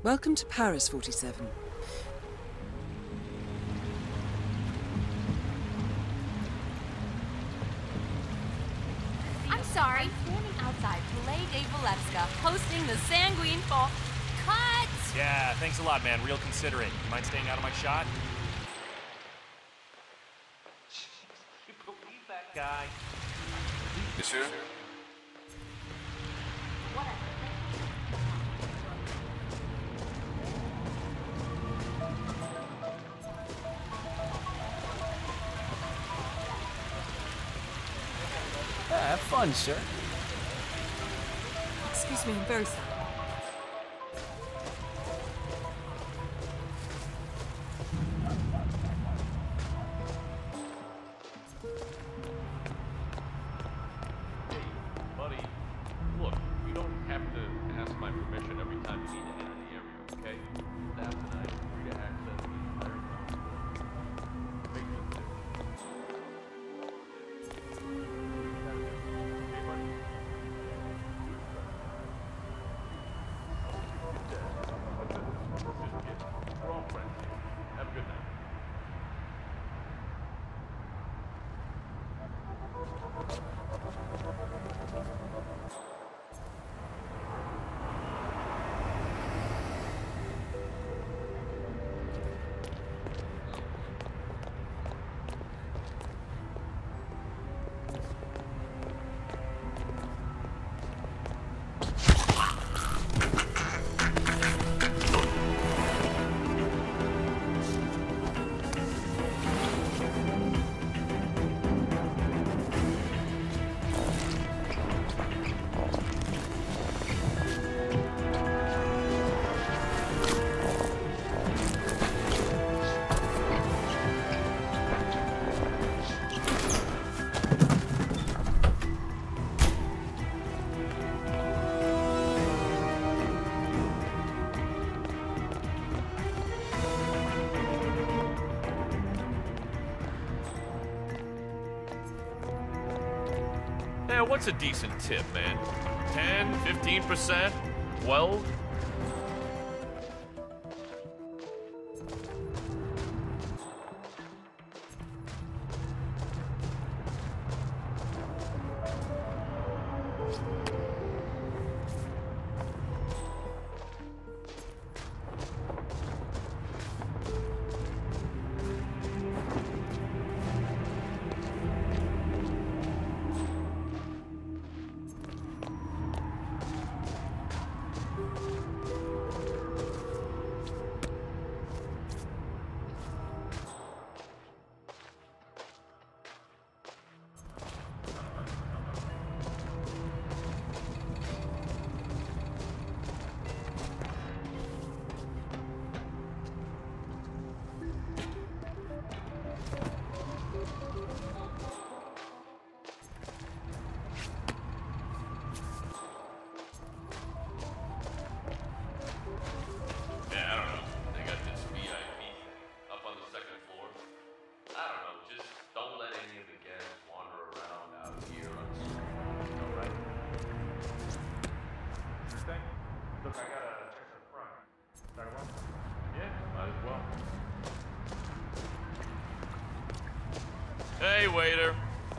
Welcome to Paris, 47. I'm sorry. I'm standing outside Palais de Valevska, hosting the Sanguine Fall. Cut! Yeah, thanks a lot, man. Real considerate. You mind staying out of my shot? You believe that guy? Monsieur? Have fun, sir. Excuse me, I'm very sorry. Buddy, look, you don't have to ask my permission every time you need to enter the area, okay? Staff tonight is free to access the entire ground floor. Make me clear. Okay, buddy? We're all friends here. Have a good night. Yeah, what's a decent tip, man? 10, 15%? 12? Look, I gotta check the front. Start one? Yeah, might as well. Hey, waiter.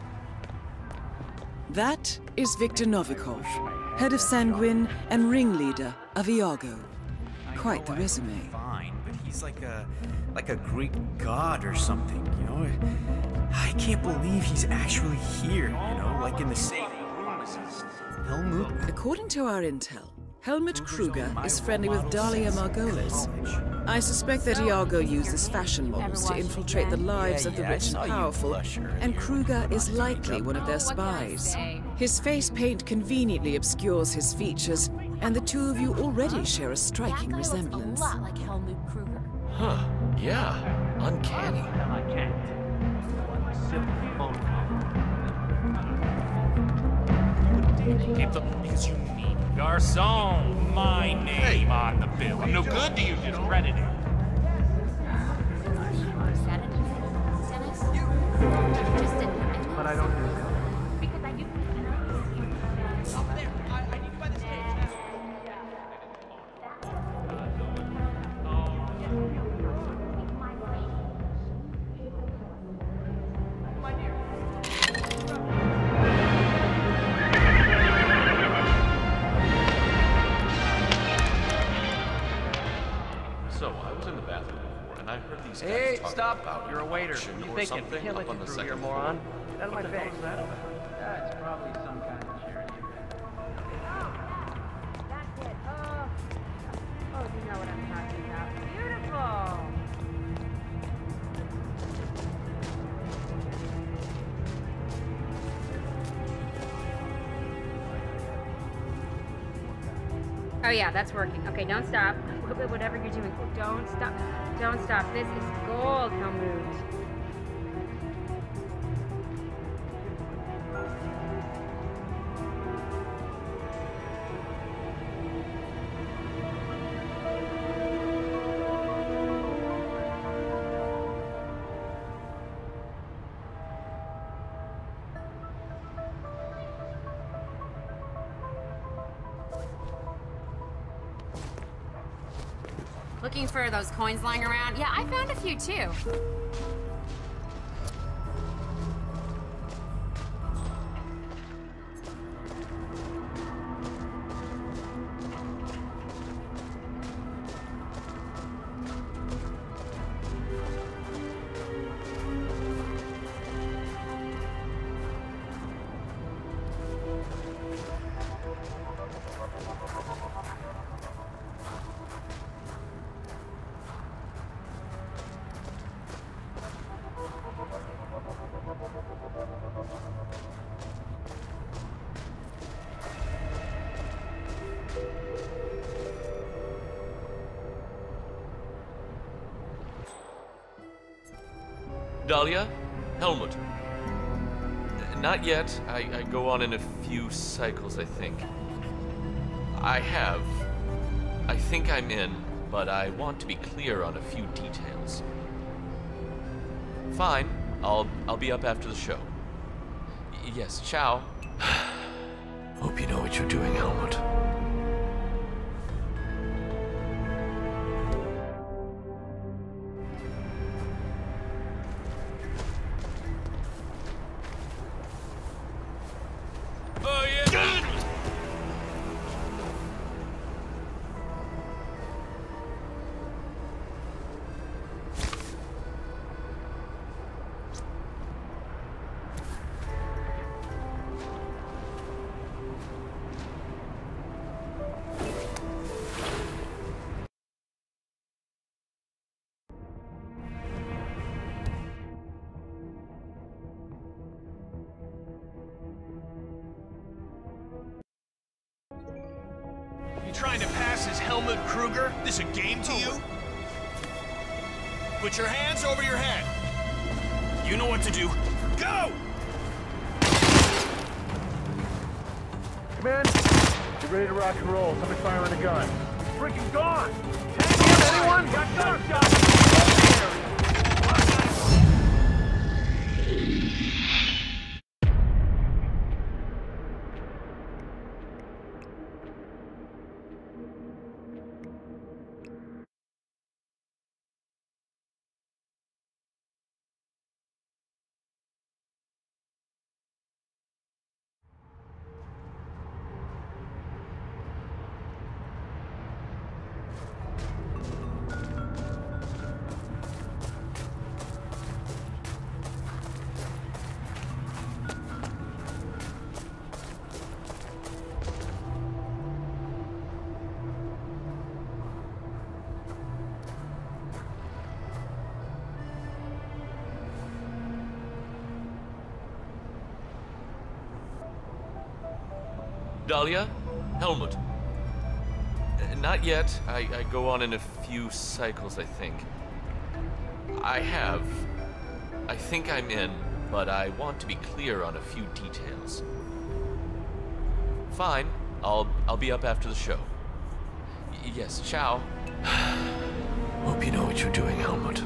That is Viktor Novikov, head of Sanguine and ringleader of Iago. Quite the resume. Fine, but he's like a Greek god or something, you know? I can't believe he's actually here, you know, like in the same room as us. Helmut? According to our intel, Helmut Kruger is friendly with Dalia Margolis. I suspect that Iago uses fashion models to infiltrate the lives of the rich and powerful, and Kruger is likely one of their spies. His face paint conveniently obscures his features, and the two of you already share a striking resemblance. A lot like Helmut Kruger. Huh, yeah, uncanny. I can't. Because you need Garçon, my name on the bill. I'm no good to you, discredited. But I don't do that. Because I do. I need to buy the stage now. So, I was in the bathroom before, and I heard these guys Hey, talking stop! about You're a waiter. auction You or thinking? something Can't up let on you the through here, second moron. floor. Get out of my What the hell face. is that about? It's probably some kind of charity event. That's it. Oh, you know what I'm talking about. Beautiful. Oh yeah, that's working. Okay, don't stop. Whatever you're doing, don't stop. Don't stop. This is gold, Helmut. Looking for those coins lying around? Yeah, I found a few too. Dahlia? Helmut. Not yet. I go on in a few cycles, I think. I think I'm in, but I want to be clear on a few details. Fine. I'll be up after the show. Yes, ciao. Hope you know what you're doing, Helmut. Trying to pass as Helmut Kruger? This a game to you? Put your hands over your head. You know what to do. Go! Men, get ready to rock and roll. Somebody firing a gun. Freaking gone! Anyone? Got gunshots! Dahlia? Helmut. Not yet. I go on in a few cycles, I think. I think I'm in, but I want to be clear on a few details. Fine. I'll be up after the show. Yes, ciao. Hope you know what you're doing, Helmut.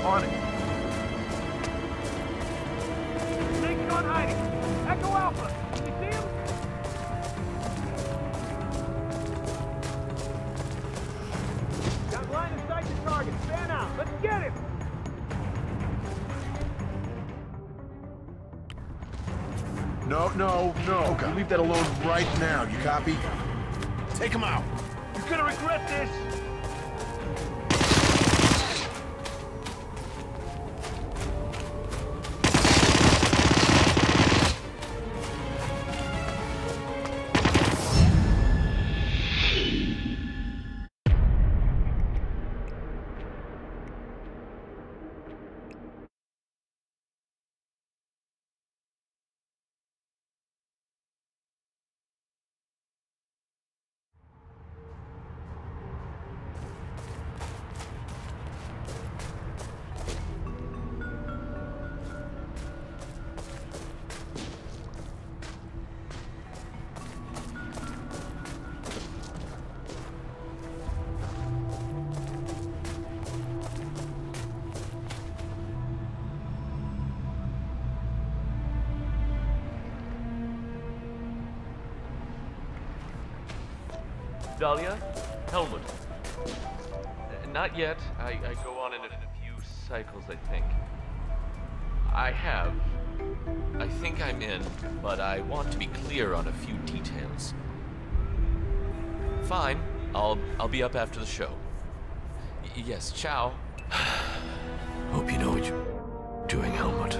On it. Snake's on hiding. Echo Alpha. You see him? Got line of sight to target. Fan out. Let's get him. No. Okay. Leave that alone right now. You copy? Take him out. You're gonna regret this. Dahlia? Helmut. Not yet. I go on in a few cycles, I think. I think I'm in, but I want to be clear on a few details. Fine. I'll be up after the show. Yes, ciao. Hope you know what you're doing, Helmut.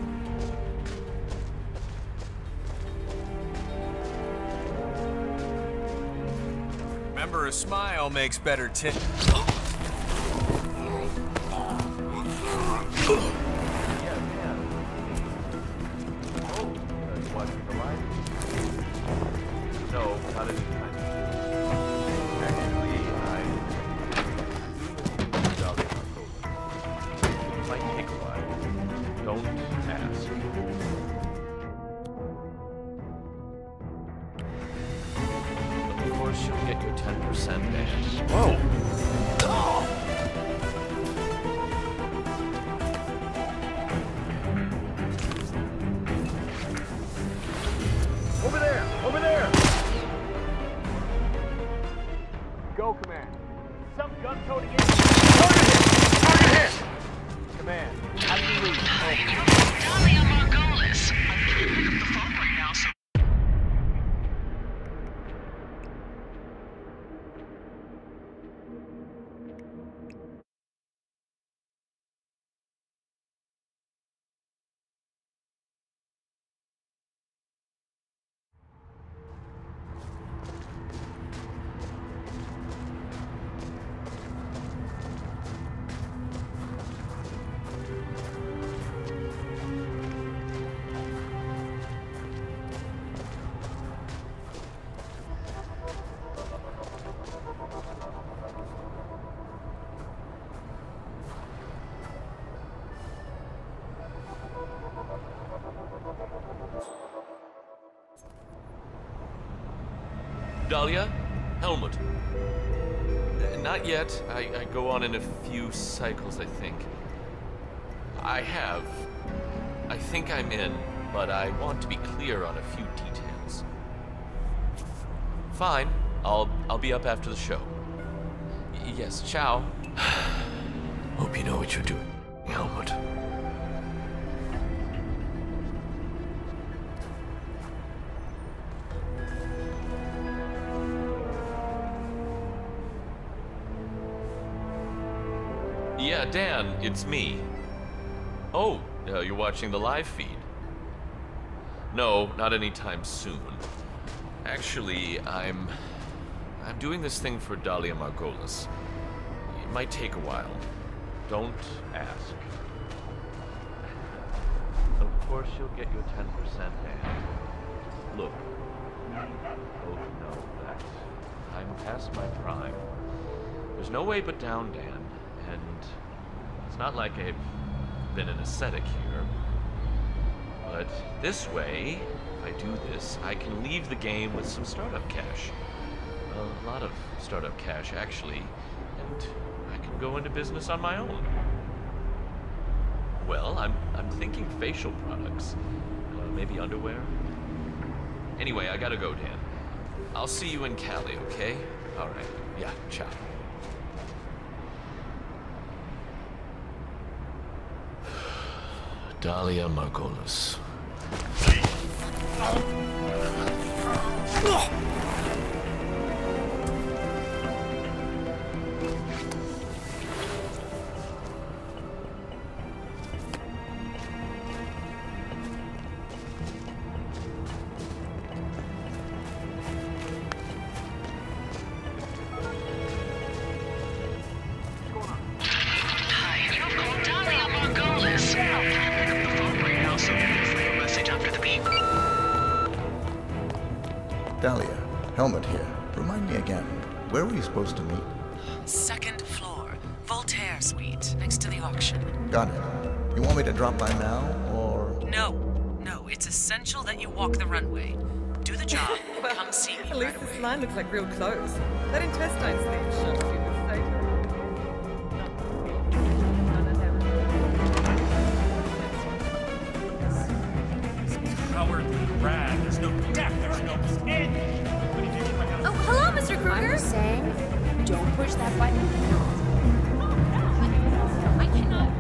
Remember, a smile makes better tit. Watching the live? No, not anytime. Actually, it might take a while. Don't ask. Of course, you'll get your 10% back. Whoa! Over there! Go, Command. Some gun-toting in. Target hit! Command, how do you read? Dahlia Margolis. I can't pick up the phone right now, so... Dahlia? Helmut. Not yet. I go on in a few cycles, I think. I think I'm in, but I want to be clear on a few details. Fine. I'll be up after the show. Yes, ciao. Hope you know what you're doing, Helmut. Yeah, Dan, it's me. Oh, you're watching the live feed? No, not anytime soon. Actually, I'm doing this thing for Dahlia Margolis. It might take a while. Don't ask. Of course you'll get your 10% back. Look, we both know that I'm past my prime. There's no way but down, Dan. And it's not like I've been an ascetic here. But this way, if I do this, I can leave the game with some startup cash. A lot of startup cash, actually. And I can go into business on my own. Well, I'm thinking facial products. Maybe underwear? Anyway, I gotta go, Dan. I'll see you in Cali, okay? Alright, yeah, ciao. Dahlia Margolis. Dahlia, Helmut here. Remind me again, where were you supposed to meet? Second floor, Voltaire Suite, next to the auction. Got it. You want me to drop by now, or...? No, it's essential that you walk the runway. Do the job, and come see me At right least away. this line looks like real clothes. That intestines thing shows you mistake. Cowardly rat. There's no depth, there's no end. Oh, hello, Mr. Kruger. I'm saying, don't push that button. I cannot.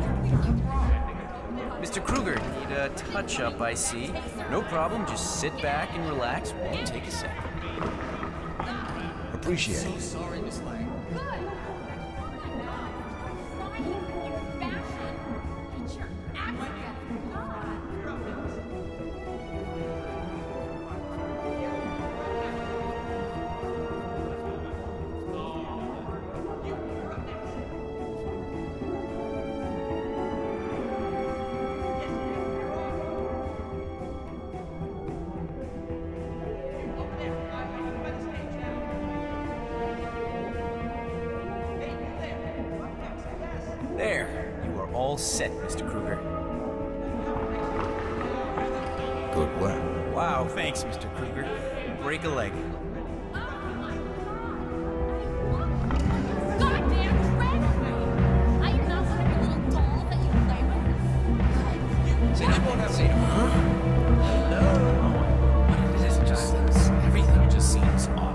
Mr. Kruger, need a touch-up, I see. No problem, just sit back and relax. Won't take a second. Appreciate it. Sorry, Miss Lang. There, you are all set, Mr. Kruger. Good work. Wow, thanks, Mr. Kruger. Break a leg. Goddamn treasure! I am not one of your little dolls that you play with. Say you won't have to. Huh? Hello? What is it? Just everything just seems off.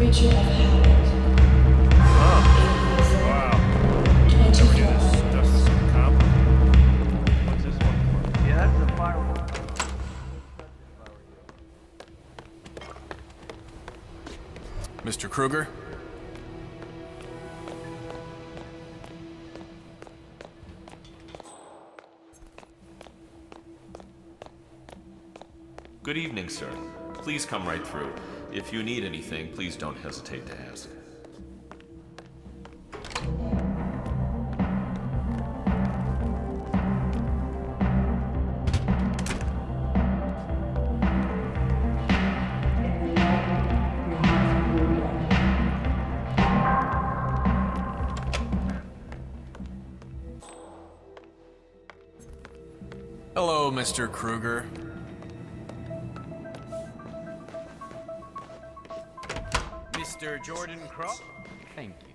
Creature of habit. Wow. Okay, this stuff's complicated. What's this one for? Yeah, that's a firewall. Mr. Kruger? Good evening, sir. Please come right through. If you need anything, please don't hesitate to ask. Hello, Mr. Kruger. Mr. Jordan Crow? Thank you.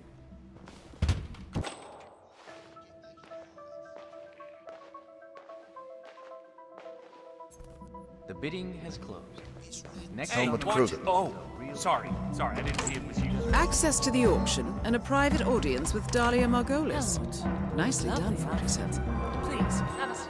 The bidding has closed. Next Hey, Kruger. Oh, sorry. I didn't see it was you. Access to the auction and a private audience with Dahlia Margolis. Nicely done, 47. Please, have a seat.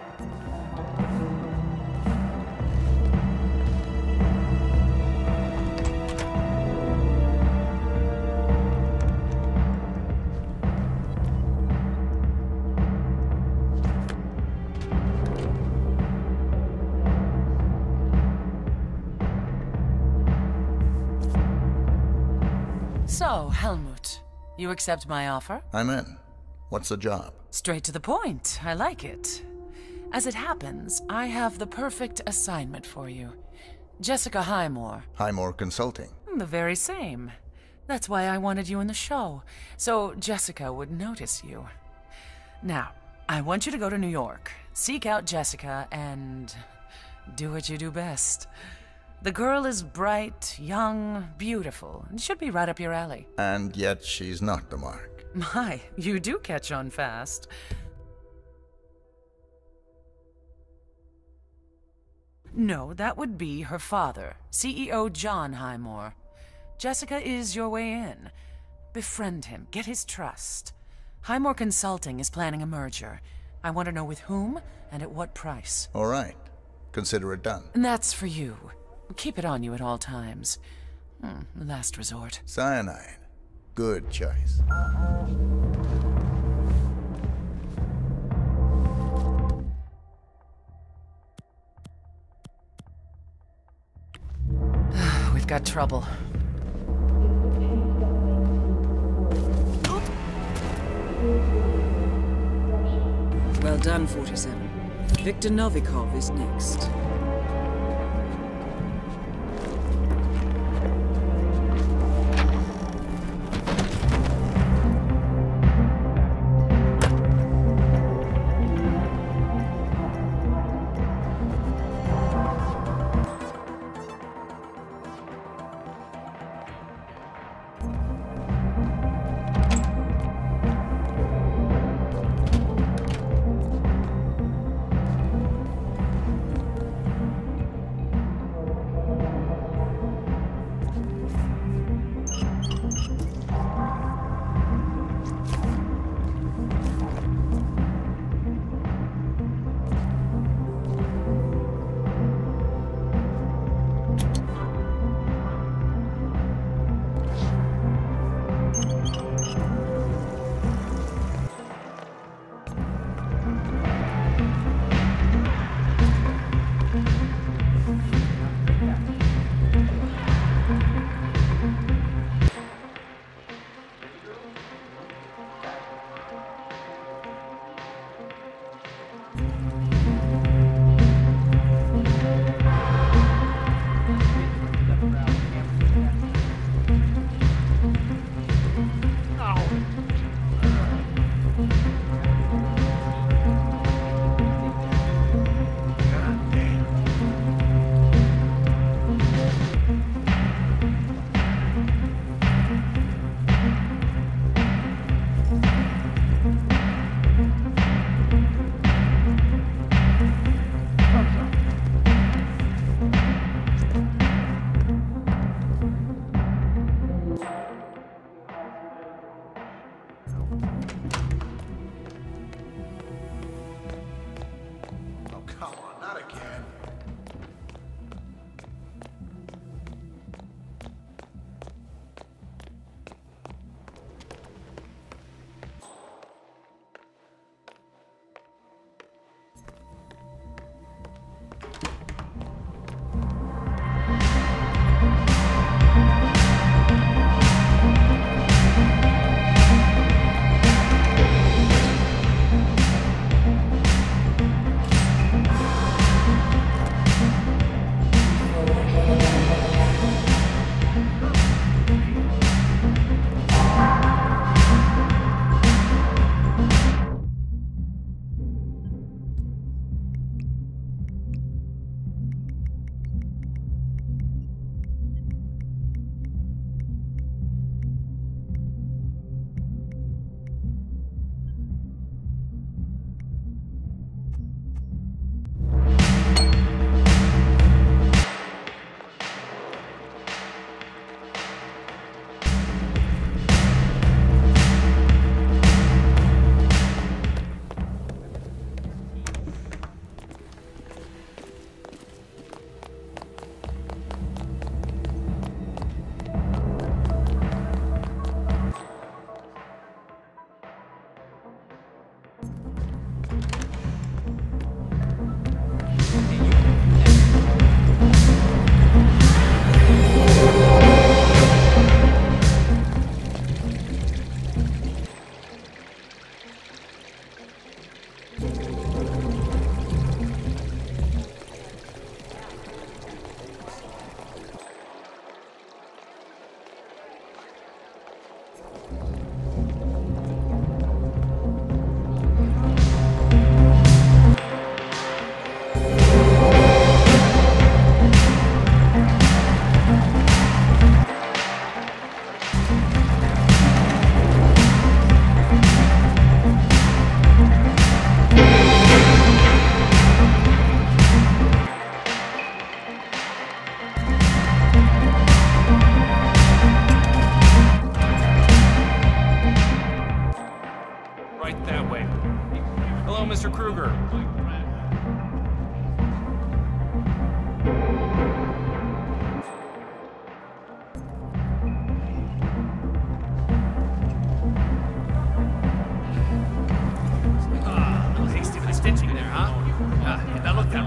So, Helmut, you accept my offer? I'm in. What's the job? Straight to the point. I like it. As it happens, I have the perfect assignment for you. Jessica Highmore. Highmore Consulting. The very same. That's why I wanted you in the show, so Jessica would notice you. Now, I want you to go to New York, seek out Jessica, and do what you do best. The girl is bright, young, beautiful, and should be right up your alley. And yet she's not the mark. My, you do catch on fast. No, that would be her father, CEO John Highmore. Jessica is your way in. Befriend him, get his trust. Highmore Consulting is planning a merger. I want to know with whom and at what price. All right. Consider it done. And that's for you. Keep it on you at all times. Last resort. Cyanide. Good choice. We've got trouble. Well done, 47. Viktor Novikov is next.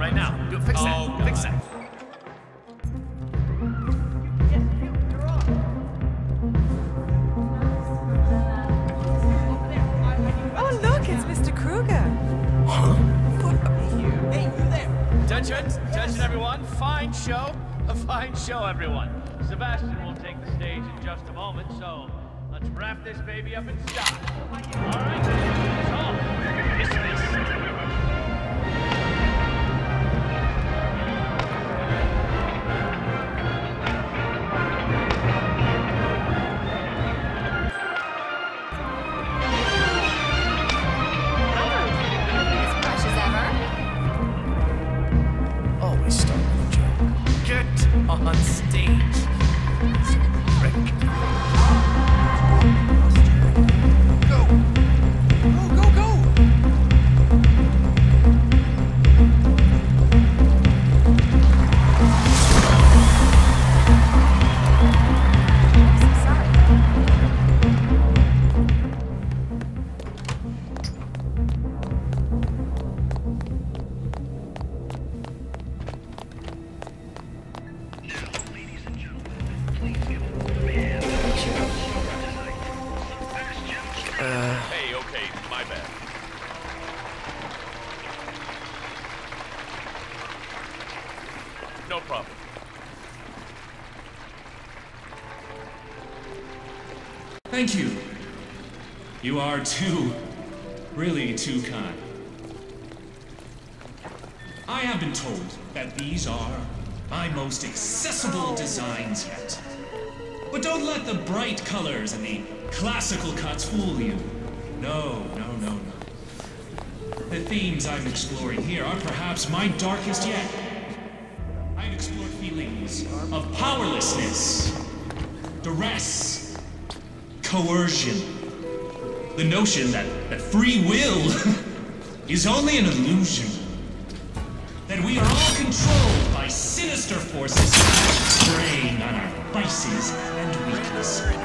right now. Fix that. Fix that. Oh, look, it's Mr. Kruger. Hey, you there. Attention, everyone. Fine show. A fine show, everyone. Sebastian will take the stage in just a moment, so let's wrap this baby up in style. All right? So, dismiss. Always start with a joke. Get on stage. Hey, okay, my bad. No problem. Thank you. You are really too kind. I have been told that these are my most accessible designs yet. But don't let the bright colors and the classical cuts fool you. No. The themes I'm exploring here are perhaps my darkest yet. I've explored feelings of powerlessness, duress, coercion. The notion that free will is only an illusion. That we are all controlled by sinister forces preying on our vices and weaknesses.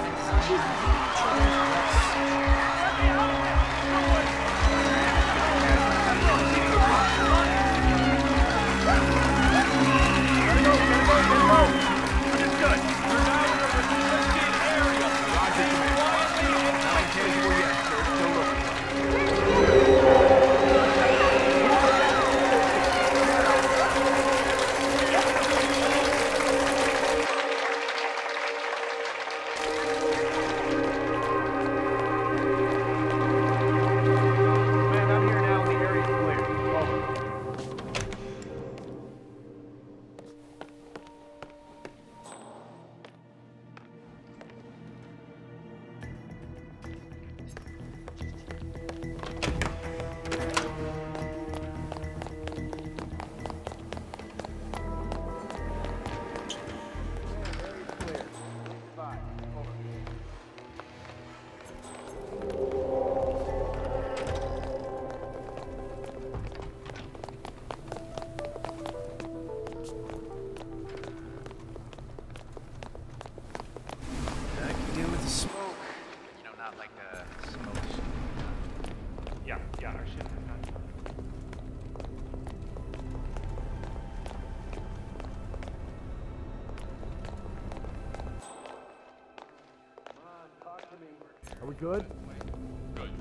Are we good? Good.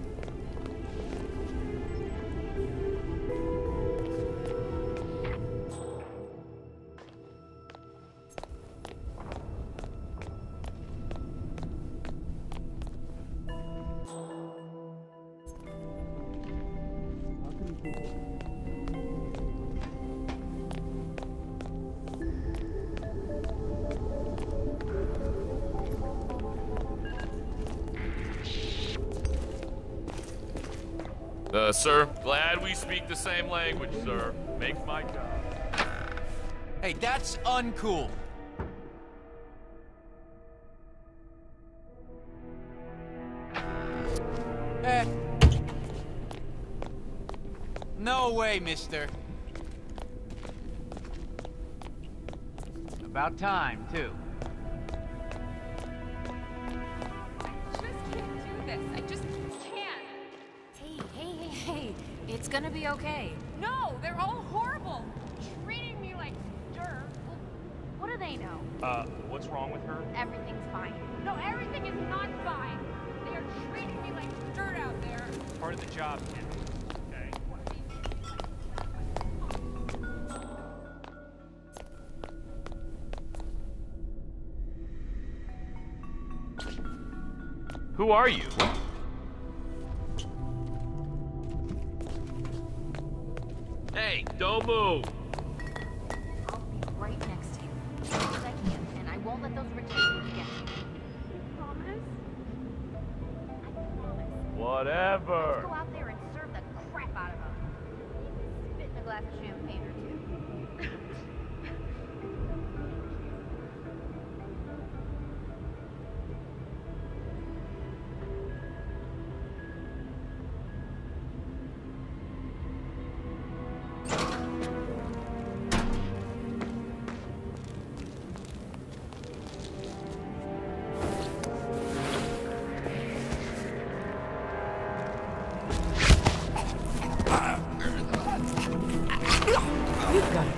Sir, glad we speak the same language, sir. Makes my job. Hey, that's uncool. No way, mister. About time, too. I just can't do this. I just can't. Hey, It's gonna be okay. No, they're all horrible. Treating me like dirt. Well, what do they know? What's wrong with her? Everything's fine. No, everything is not fine. They are treating me like dirt out there. Part of the job, kid. Okay. Who are you? Hey, don't move! I'll be right next to you. As soon as I can, and I won't let those rich people get you. Promise? I promise. Whatever. Let's go out there and serve the crap out of them. Spit in a glass of champagne or two. You've got it.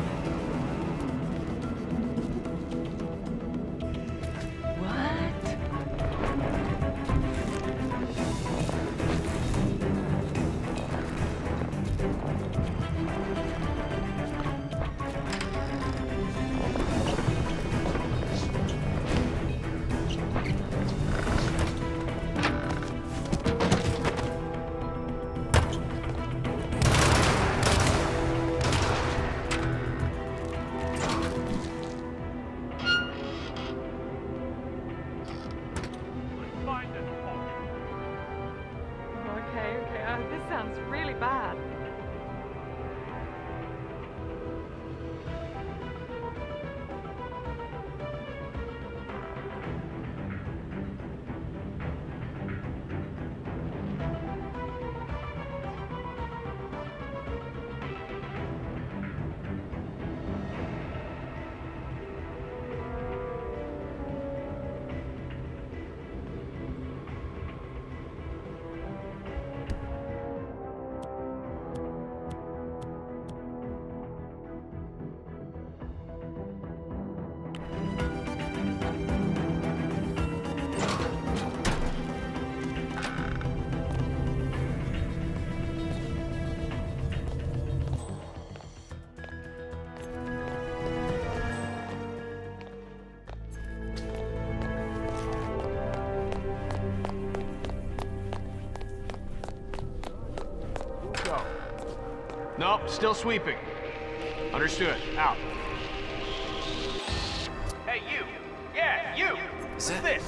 This sounds really bad. Nope, still sweeping. Understood. Out. Hey, you! Yeah, you! What's this?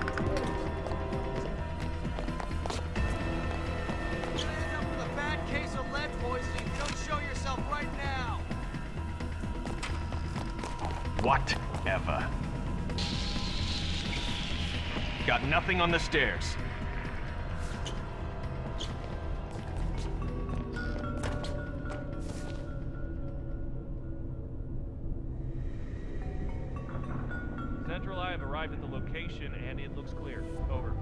End up with a bad case of lead poisoning. Don't show yourself right now. Whatever. Got nothing on the stairs. Central, I have arrived at the location and it looks clear. Over.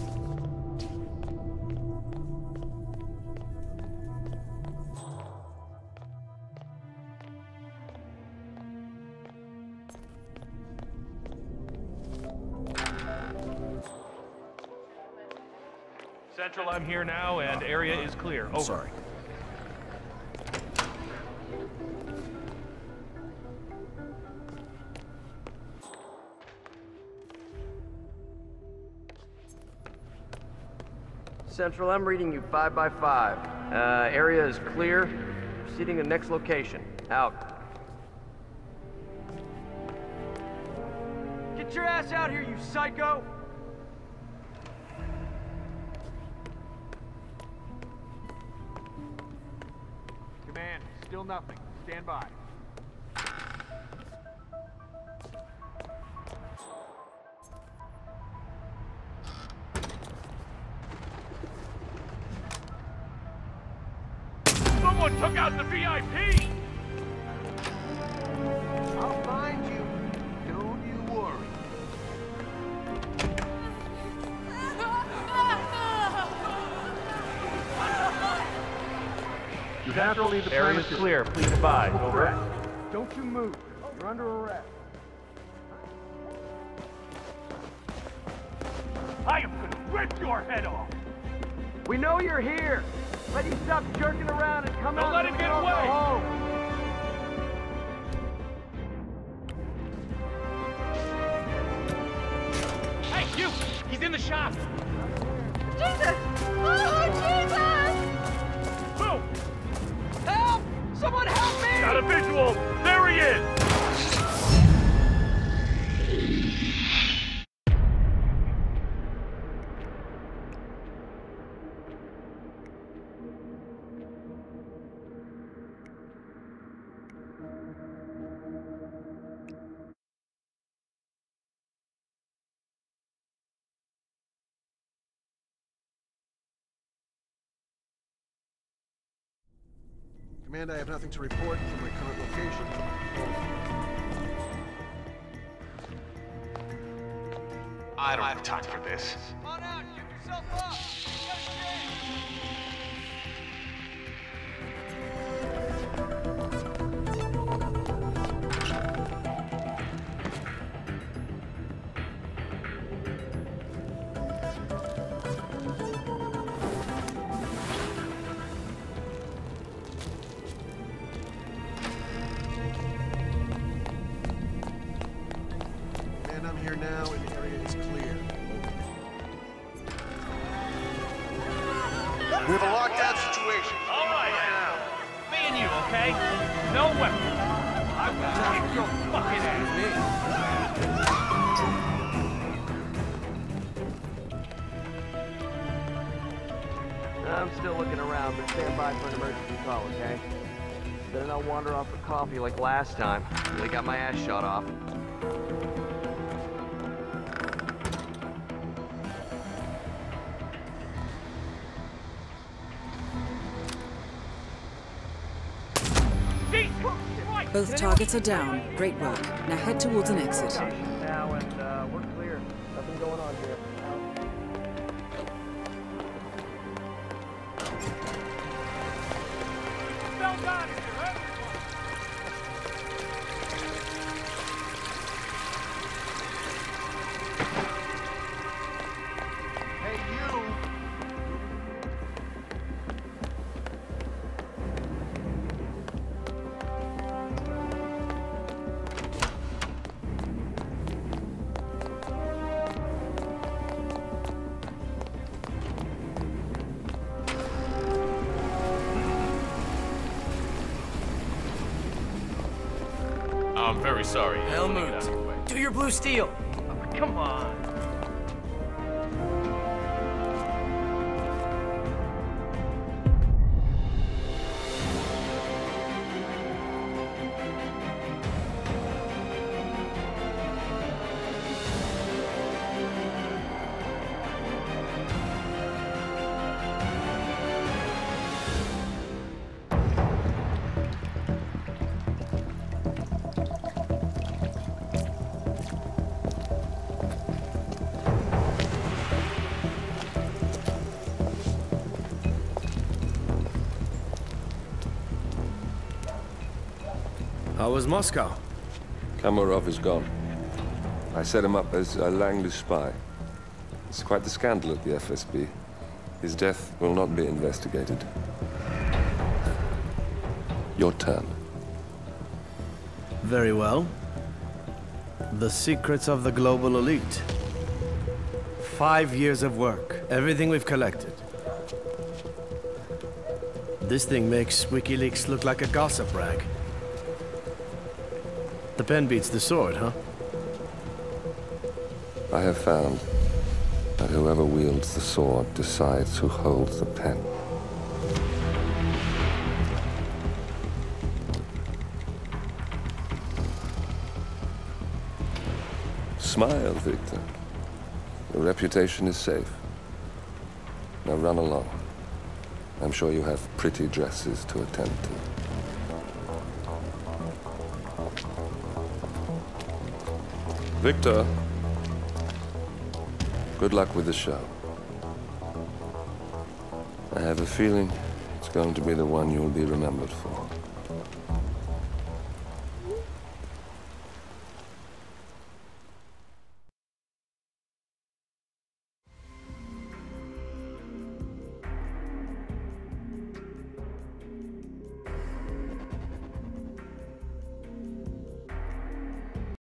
Central, I'm here now and area is clear. Over. Sorry. Central, I'm reading you 5 by 5. Area is clear. Proceeding to next location. Out. Get your ass out here, you psycho! Command, still nothing. Stand by. Someone took out the VIP! I'll find you. Don't you worry. Central, area is clear. Please advise. Over. Don't you move. You're under arrest. I am gonna rip your head off. We know you're here. Let you stop jerking around and come out. Don't let him get away. Home. Hey, you! He's in the shop. Jesus! Oh, Jesus! Move! Help! Someone help me! Got a visual. There he is. Command, I have nothing to report from my current location. I don't have time for this. Come on out, give yourself up! You gotta And I'm here now, and the area is clear. We have a lockdown situation. All right, now. Me and you, okay? No weapons. I will kick your fucking ass. I'm still looking around, but stand by for an emergency call, okay? Better not wander off for coffee like last time. They got my ass shot off. Both targets are down. Great work. Now head towards an exit. Now, and we're clear. Nothing going on here. Well done, everyone. Hey, you! I'm very sorry. Helmut, do your blue steel. Come on. How was Moscow? Kamarov is gone. I set him up as a Langley spy. It's quite the scandal at the FSB. His death will not be investigated. Your turn. Very well. The secrets of the global elite. 5 years of work. Everything we've collected. This thing makes WikiLeaks look like a gossip rag. The pen beats the sword, huh? I have found that whoever wields the sword decides who holds the pen. Smile, Victor. Your reputation is safe. Now run along. I'm sure you have pretty dresses to attend to. Victor, good luck with the show. I have a feeling it's It's going to be the one you'll be remembered for.